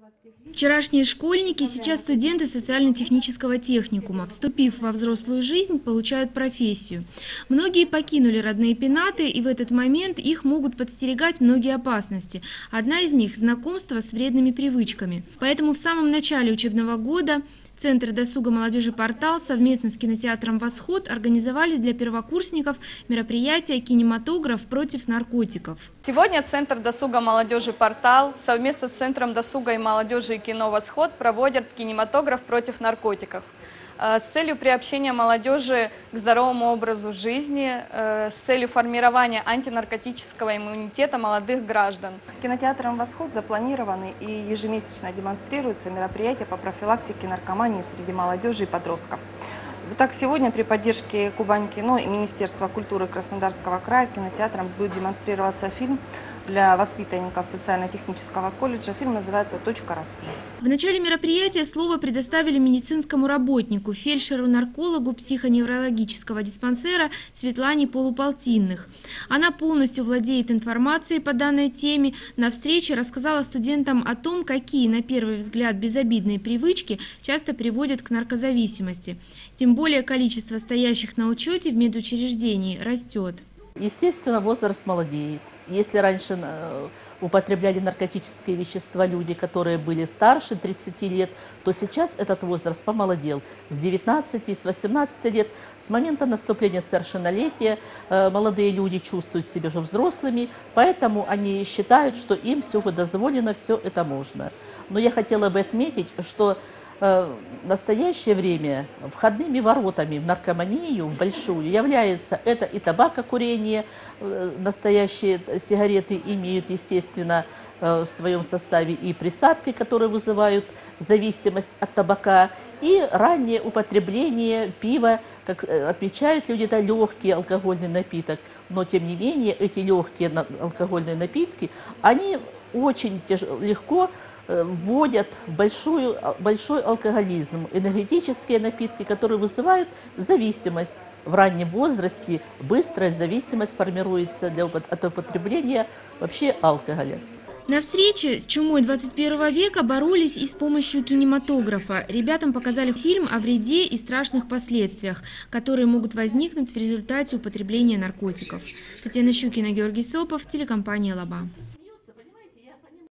Вчерашние школьники, сейчас студенты социально-технического техникума, вступив во взрослую жизнь, получают профессию. Многие покинули родные пенаты, и в этот момент их могут подстерегать многие опасности. Одна из них – знакомство с вредными привычками. Поэтому в самом начале учебного года Центр досуга молодежи «Портал» совместно с кинотеатром «Восход» организовали для первокурсников мероприятие «Кинематограф против наркотиков». Сегодня Центр досуга молодежи «Портал» совместно с Центром досуга и молодежи и кино «Восход» проводят кинематограф против наркотиков с целью приобщения молодежи к здоровому образу жизни, с целью формирования антинаркотического иммунитета молодых граждан. Кинотеатром «Восход» запланированы и ежемесячно демонстрируются мероприятия по профилактике наркомании среди молодежи и подростков. Так, сегодня при поддержке Кубань кино и Министерства культуры Краснодарского края кинотеатром будет демонстрироваться фильм для воспитанников социально-технического колледжа. Фильм называется «Точка росы». В начале мероприятия слово предоставили медицинскому работнику, фельдшеру-наркологу психоневрологического диспансера Светлане Полуполтинных. Она полностью владеет информацией по данной теме. На встрече рассказала студентам о том, какие, на первый взгляд, безобидные привычки часто приводят к наркозависимости. Тем более количество стоящих на учете в медучреждении растет. Естественно, возраст молодеет. Если раньше употребляли наркотические вещества люди, которые были старше 30 лет, то сейчас этот возраст помолодел. С 19, с 18 лет, с момента наступления совершеннолетия молодые люди чувствуют себя уже взрослыми, поэтому они считают, что им все же дозволено, все это можно. Но я хотела бы отметить, что в настоящее время входными воротами в наркоманию в большую является это и табакокурение. Настоящие сигареты имеют, естественно, в своем составе и присадки, которые вызывают зависимость от табака, и раннее употребление пива, как отмечают люди, это легкий алкогольный напиток. Но, тем не менее, эти легкие алкогольные напитки, они очень легко вводят большой алкоголизм, энергетические напитки, которые вызывают зависимость. В раннем возрасте быстрая зависимость формируется от употребления вообще алкоголя. На встрече с чумой 21 века боролись и с помощью кинематографа. Ребятам показали фильм о вреде и страшных последствиях, которые могут возникнуть в результате употребления наркотиков. Татьяна Щукина, Георгий Сопов, телекомпания «Лаба».